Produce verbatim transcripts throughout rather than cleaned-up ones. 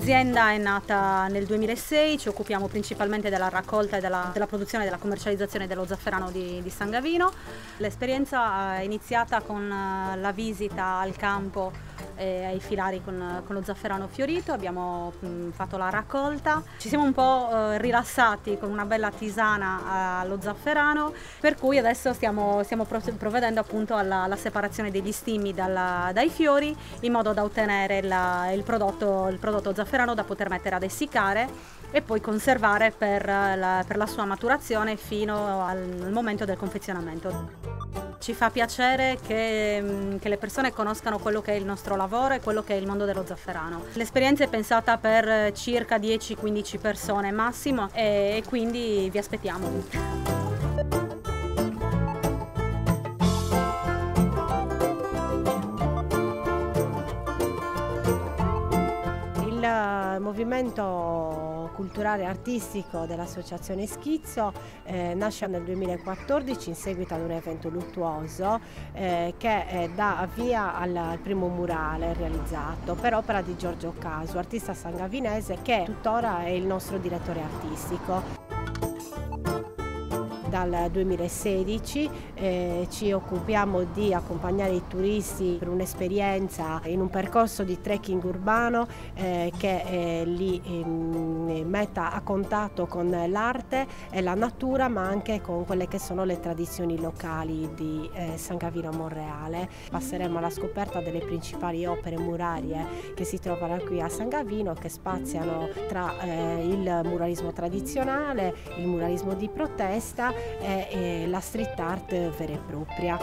L'azienda è nata nel duemilasei, ci occupiamo principalmente della raccolta e della, della produzione e della commercializzazione dello zafferano di, di San Gavino. L'esperienza è iniziata con la visita al campo e ai filari con, con lo zafferano fiorito, abbiamo mh, fatto la raccolta, ci siamo un po' eh, rilassati con una bella tisana allo zafferano, per cui adesso stiamo, stiamo provvedendo appunto alla, alla separazione degli stimi dalla, dai fiori, in modo da ottenere la, il, prodotto, il prodotto zafferano da poter mettere ad essiccare e poi conservare per la, per la sua maturazione fino al, al momento del confezionamento. Ci fa piacere che, che le persone conoscano quello che è il nostro lavoro e quello che è il mondo dello zafferano. L'esperienza è pensata per circa dieci quindici persone massimo e, e quindi vi aspettiamo. Il movimento culturale e artistico dell'Associazione Schizzo eh, nasce nel duemilaquattordici in seguito ad un evento luttuoso eh, che eh, dà avvia al, al primo murale realizzato per opera di Giorgio Casu, artista sangavinese che tuttora è il nostro direttore artistico. Dal duemilasedici eh, ci occupiamo di accompagnare i turisti per un'esperienza in un percorso di trekking urbano eh, che eh, li eh, metta a contatto con l'arte e la natura, ma anche con quelle che sono le tradizioni locali di eh, San Gavino Monreale. Passeremo alla scoperta delle principali opere murarie che si trovano qui a San Gavino, che spaziano tra eh, il muralismo tradizionale, il muralismo di protesta e la street art vera e propria.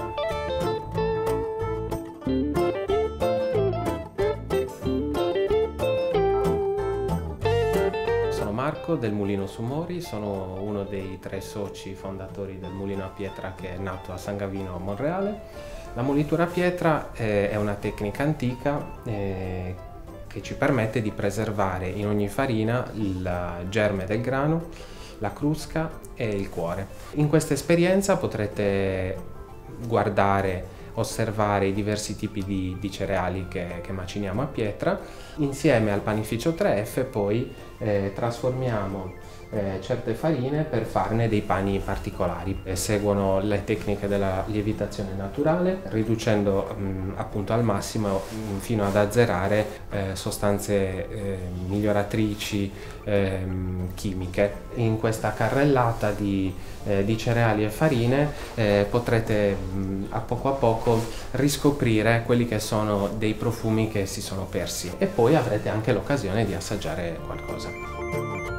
Sono Marco del Mulino su Mori, sono uno dei tre soci fondatori del mulino a pietra che è nato a San Gavino a Monreale. La molitura a pietra è una tecnica antica eh, che ci permette di preservare in ogni farina il germe del grano, la crusca e il cuore. In questa esperienza potrete guardare, osservare i diversi tipi di, di cereali che, che maciniamo a pietra. Insieme al panificio tre F poi eh, trasformiamo eh, certe farine per farne dei pani particolari. E seguono le tecniche della lievitazione naturale, riducendo mh, appunto al massimo mh, fino ad azzerare eh, sostanze eh, miglioratrici eh, chimiche. In questa carrellata di, eh, di cereali e farine eh, potrete mh, a poco a poco riscoprire quelli che sono dei profumi che si sono persi e poi avrete anche l'occasione di assaggiare qualcosa.